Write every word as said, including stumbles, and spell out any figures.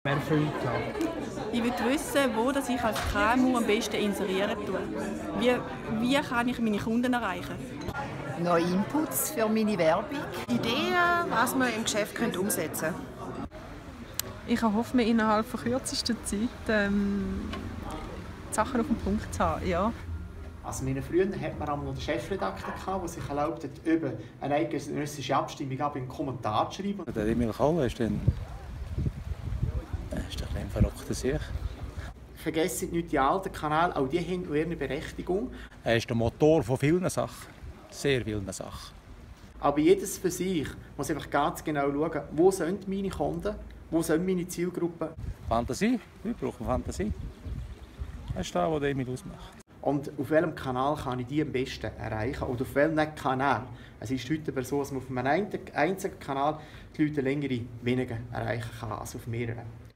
erfüllt habe. Ich will wissen, wo dass ich als K M U am besten inserieren tue. Wie, wie kann ich meine Kunden erreichen? Neue Inputs für meine Werbung. Ideen, was man im Geschäft umsetzen könnte. Ich hoffe, mir innerhalb von kürzester Zeit ähm, die Sachen auf den Punkt zu haben. Ja. Also in früher hat man einmal den Chefredakteur, der sich erlaubt hat, über eine eidgenössische Abstimmung einen Kommentar zu schreiben. Der Emil Koller ist dann ist doch ein verrückter Sieg. Vergessen nicht die alten Kanäle, auch die haben ihre Berechtigung. Er ist der Motor von vielen Sachen, sehr vielen Sachen. Aber jedes für sich muss einfach ganz genau schauen, wo sind meine Kunden, wo sind meine Zielgruppen. Fantasie, wir brauchen Fantasie. Das ist das, was Emil ausmacht. Und auf welchem Kanal kann ich die am besten erreichen? Oder auf welchem Kanal? Es ist heute aber so, dass man auf einem einzigen Kanal die Leute längere weniger erreichen kann als auf mehreren.